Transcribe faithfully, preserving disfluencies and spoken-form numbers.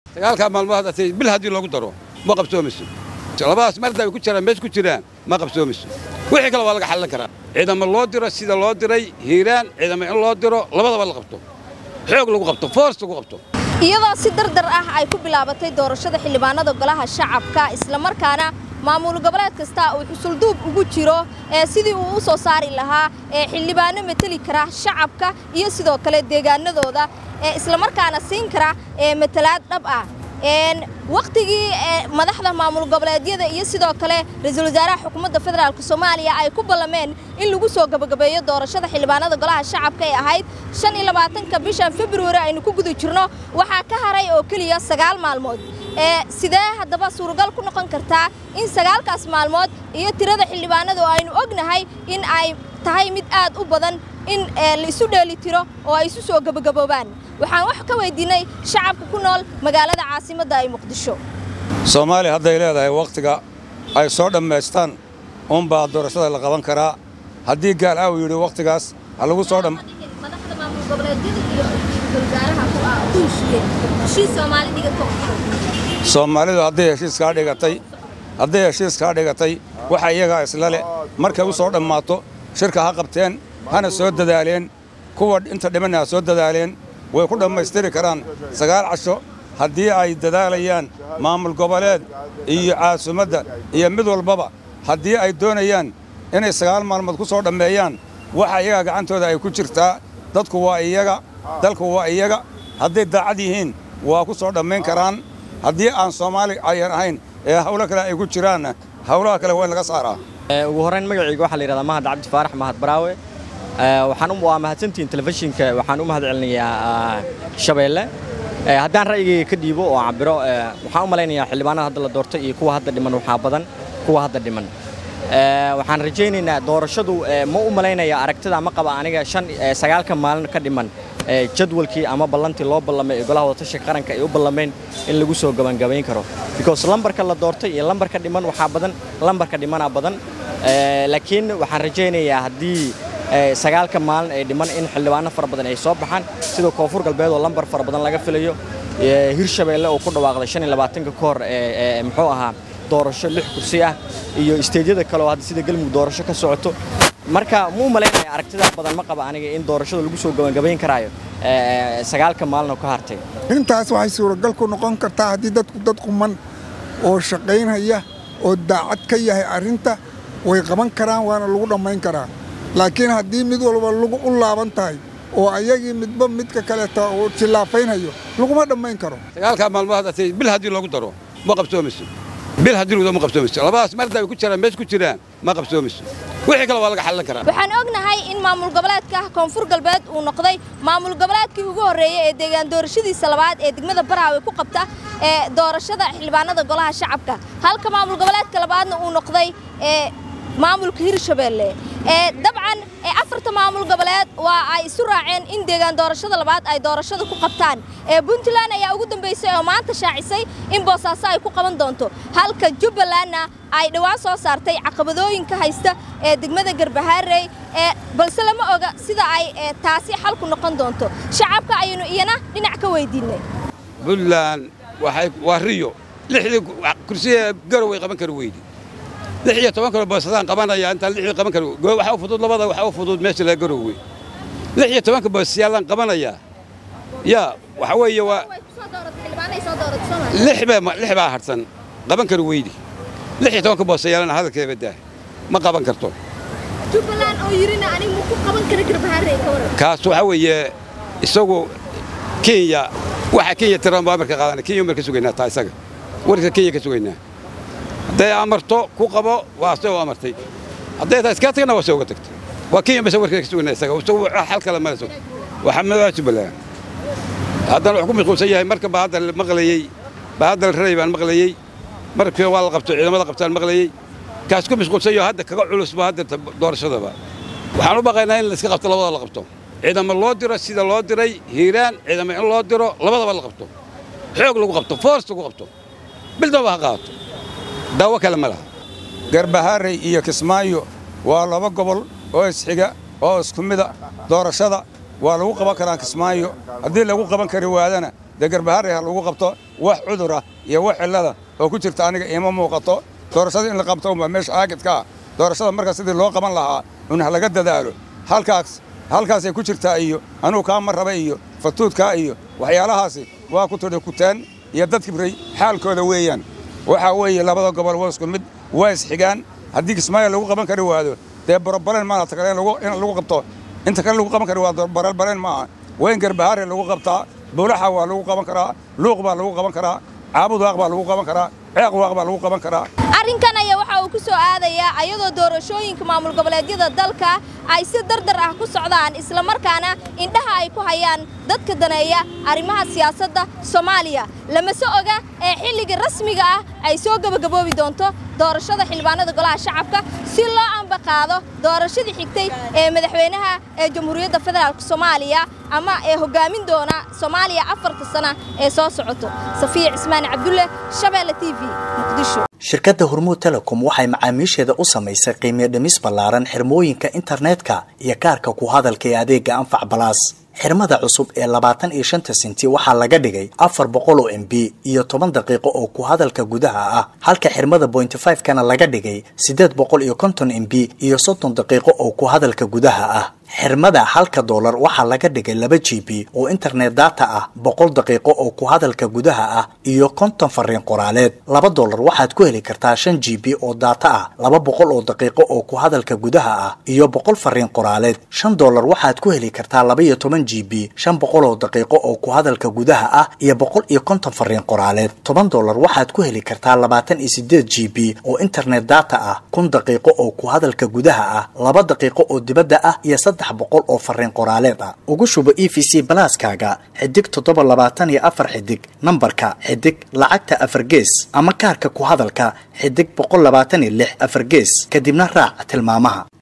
dagaalka maalmaha dadtay bil hadii loogu daro ma qabsoomayso labaas marda ay ku jiraan mees ku jiraan ma qabsoomayso wixii kale waa laga xalin karaa ciidamo loo diro sida loo diray hiiraan ciidamo in loo diro labadaba la qabto xoog lagu qabto force lagu qabto iyadoo si dardar ah ay ku bilaabatay doorashada xildhibaanada golaha shacabka isla markaana maamul goboleed kasta uu xusul duub ugu jiro ee sidii uu u soo saari lahaa ee xildhibaano matali kara shacabka iyo sidoo kale deegaanadooda ee isla markaana siin kara ee matalaad dhab ah een waqtigii madaxda maamul goboleedyada iyo sidoo kale ra'iisul wasaaraha xukuumadda federaalka Soomaaliya ay ku ballameen in lagu soo gabagabeeyo doorashada xildhibaanada golaha shacabka ee ahayd shan iyo labaatanka bisha February aynu ku guda jirno waxa ka haray oo kaliya sagaal maalmood ee sidee hadaba suuragal ku noqon kartaa in sagaalkaas maalmood iyo tirada xildhibaanadu aynu ognahay in ay tahay mid aad u badan in la isu dheeli tiro oo ay isu soo gabagaboobaan waxaan wax ka weydiinay shacabka ku nool magaalada caasimadda ay Muqdisho Soomaaliya hadday leedahay waqtiga ay soo dhameystaan on baa doorashada la qaban karaa haddii gaal ah uu yiri waqtigaas ha lagu soo dham madaxda maamul goboleedyada iyo wasaaraha ku ah kuushiyay si Soomaali dhigato Soomaalidu hadday heshiis ka dhigatay hadday heshiis ka dhigatay waxa iyaga isla leh markay u soo dhamaato shirka ha qabteen hana soo dadaaleen kuwa inta dhimanaa soo dadaaleen way ku dhameystiri karaan sagaal casho haddii ay dadaalayaan maamul goboleed iyo caasimadda iyo mid walbaba haddii ay doonayaan inay sagaal maalmood ku soo dhameeyaan waxa iyaga gacantooda ay ku jirtaa dadku waa iyaga dalku waa iyaga hadday daacad yihiin waa ku soo dhameyn karaan haddii aan Soomaali ayan ahayn ee hawlo kale ay ku jiraan hawlaha kale waa laga saaraa ugu horeyn magacayga waxa la yiraahdaa Mahad Cabdi Faarax Mahad Baraawe waxaan u mahadsantiin telefishinka waxaan u mahadcelinayaa Shabeelle haddaan ra'yigayga ka dhiibo oo cabiro waxaan u maleynayaa xildhibaanada hadda la doortay iyo kuwa hadda dhiman waxa badan kuwa hadda dhiman waxaan rajaynaynaa doorashadu ma u maleynayaa aragtida ma qaba aniga shan sagaalka maalin ka dhiman jadwalkii ama ballantii loo ballamay golaha wadatashiga qaranka ay u ballameen in lagu soo gabangabayn karo because lambarka la doortay iyo lambarka dhiman waxa badan lambarka dhimana badan laakiin waxaan rajaynayaa haddii sagaalka maalin ay dhiman in xildhibaano fara badan ay soo baxaan sida koonfur galbeed oo lambar fara badan laga filayo Hirshabeelle oo ku dhawaaqday shan iyo labaatanka koor ee muxuu ahaa doorasho lix kursi ah iyo isteediyada kale oo hadda sida galmudug doorasho ka socoto marka muu maleynaya aragtida badan ma qaba aniga in doorashada lagu soo gabangabayn karaayo ee sagaalka maalin oo ka hartay intaas waxay suuragal ku noqon kartaa haddii dadku dad quman oo shaqaynaya oo daacad ka yahay arinta way qaban karaan waana lagu dhameyn karaa laakiin haddii mid walba lagu u laaban tahay oo ayagii midba midka kale ta oo jilaafaynayo laguma dhameyn karo dagaalka maalmaha dadtay bil hadii loogu daro ma qabsoomayso bil hadii loo ma qabsoomayso labaas marda ay ku jiraan mees ku jiraan ma qabsoomayso wixii kale waa laga xalin karaa waxaan ognahay in maamul goboleedka koonfur galbeed uu noqday maamul goboleedkii ugu horeeyay ee deegaan doorashadiisa labaad ee degmada Baraawe ku qabta ee doorashada xildhibaanada golaha shacabka halka maamul goboleedka labaadna uu noqday ee maamulka Hirshabeelle ee dabcan ee afarta maamul goboleed waa ay isu raaceen in deegaan doorashada labaad ay doorashada ku qabtaan ee Puntland ayaa ugu dambeysay oo maanta shaacisay in Boosaaso ay ku qaban doonto halka Jubbalandna ay dhawaan soo saartay caqabadooyinka haysta ee degmada Garbaharey ee balse lama oga sida ay taasi xal ku noqon doonto shacabka aynu iyana dhinac ka weydiinay Puntland waxay wariyo lixdii kursi garow ay qaban kar weydii lixyo toban kale boosadaan qabanaya inta lixdii qaban karo waxa u fudud labada waxa u fudud meesha la garoway lixyo toban ka boosiyaalan qabanaya ya waxa weeye waa lixba lixba harsan qaban karo weydii lixyo toban ka boosiyaalan hadalkeeda daa ma qaban karto Jubbaland oo yirina anigu ma ku qaban karo Garbaharey ka waran kaas waxa weeye isagu Kenya waxa Kenya tiran baa marka qaadanay Kenya marka sugeynaa taa isaga warka Kenya ka sugeynaa haday amarto ku qabo waa soo amartay haday taas ka tagna waa soo tagtay waa Kenya bas warka ka sugeynaa isaga soo xal kala ma soo waxa ma Jubbaland haddana wax ku mashquulsan yahay marka baad maqlayay baad reey baan maqlayay markii waa la qabto ciidamada qabtaan maqlayay kaas ku mashquulsan yahay hadda kaga culus ba hadda doorashadaba waxaan u baqaynaa in la iska qabto labada la qabto ciidamo loo diro sida loo diray hiiraan ciidamo in loo diro labadaba la qabto xoog lagu qabto force lagu qabto bildaba ha qaato daawo kale ma laha Garbaharey iyo Kismaayo waa laba gobol oo isxiga oo isku mid ah doorashada waa lagu qaban karaa Kismaayo haddii lagu qaban kari waadana dee garbaharre ha lagu qabto wax cudura iyo wax cillada oo ku jirta aniga iima muuqato doorashada in la qabto unbaa meesha caagidka ah doorashada markaa sidii loo qaban lahaa un ha laga dadaalo halkaas halkaasay ku jirtaa iyo anugu kaa ma raba iyo fatuudkaa iyo waxyaalahaasi waa ku tudhi kuteen iyo dad kibray xaalkooda weeyaan waxaa weeye labada gobol waa isku mid waa isxigaan haddii kismaayo lagu qaban kari waado dee borobaleen maaha ta kale in lagu qabto inta kale lagu qaban kari waa borobaleen maaha waa in garbaharre lagu qabtaa buulaxa waa lagu qaban karaa luuq baa lagu qaban karaa caabud waaq baa lagu qaban karaa ceeq waaq baa lagu qaban karaa arrinkan ayaa waxa uu ku soo aadayaa ayadoo doorashooyinka maamul goboleedyada dalka ay si dardar ah ku socdaan isla markaana indhaha ay ku hayaan dadka daneeya arrimaha siyaasadda Soomaaliya lama soo oga ee xilliga rasmiga ah ay soo gabagaboobi doonto doorashada xildhibaanada golaha shacabka si loo amba qaado doorashadii xigtay ee madaxweynaha ee Jamhuuriyadda Federaalka Soomaaliya ama ee hogaamin doona Soomaaliya afarta sano ee soo socoto Safiya Ismaan Cabdulle Shabeelle T V Muqdisho shirkadda Hormuud Telecom waxay macaamiisheeda u samaysay qiimo dhimis ballaaran xirmooyinka internetka iyo kaarka ku hadalka ee adeega Anfac Plus xirmada cusub ee labaatan iyo shan senti waxaa laga dhigay afar boqol oo M B iyo toban daqiiqo oo ku hadalka gudaha ah halka xirmada point five kana laga dhigay siddeed boqol iyo konton M B iyo soddon daqiiqo oo ku hadalka gudaha ah xirmada halka dollar waxaa laga dhigay laba G B oo internet data ah boqol daqiiqo oo ku hadalka gudaha ah iyo konton fariin qoraaleed laba dollar waxaad ku heli kartaa shan G B oo data ah laba boqol oo daqiiqo oo ku hadalka gudaha ah iyo boqol fariin qoraaleed shan dollar waxaad ku heli kartaa laba iyo toban G B shan boqol oo daqiiqo oo ku hadalka gudaha ah iyo boqol iyo konton fariin qoraaleed toban dollar waxaad ku heli kartaa labaatan iyo siddeed G B oo internet data ah kun daqiiqo oo ku hadalka gudaha ah laba daqiiqo oo dibadda ah iyo boqol oo fariin qoraaleed ah ugu shubo E V C Plus-kaaga xidig toddoba labaatan iyo afar xidig nambarka xidig lacagta afar gees ama kaarka ku hadalka xidig boqol labaatan iyo lix afar gees kadibna raac tilmaamaha.